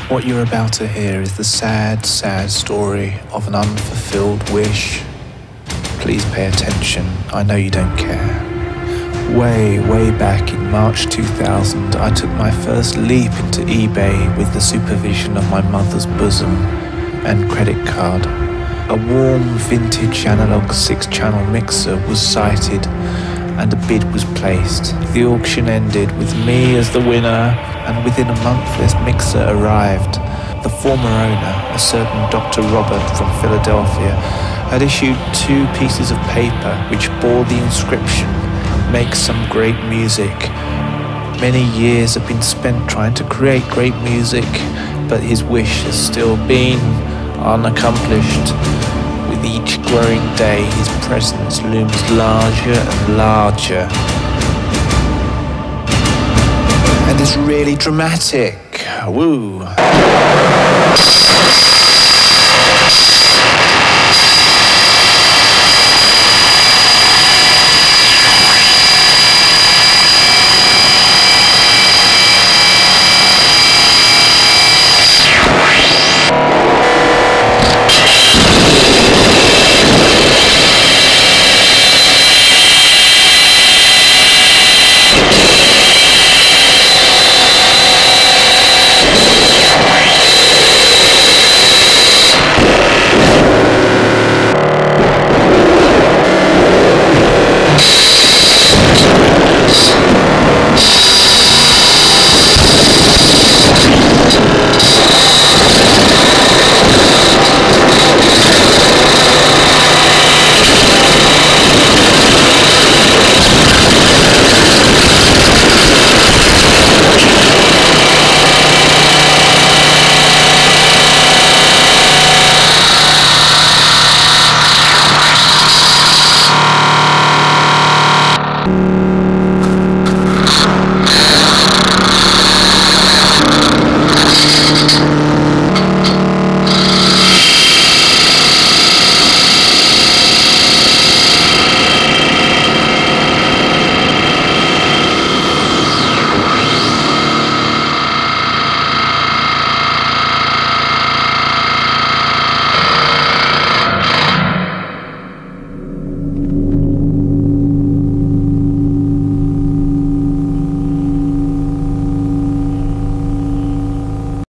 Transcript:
What you're about to hear is the sad, sad story of an unfulfilled wish. Please pay attention, I know you don't care. Way back in March 2000, I took my first leap into eBay with the supervision of my mother's bosom and credit card. A warm, vintage analog 6-channel mixer was sighted and a bid was placed. The auction ended with me as the winner, and within a month this mixer arrived. The former owner, a certain Dr. Robert from Philadelphia, had issued 2 pieces of paper which bore the inscription, "Make some great music." Many years have been spent trying to create great music, but his wish has still been unaccomplished. With each growing day, his presence looms larger and larger. And it's really dramatic. Woo!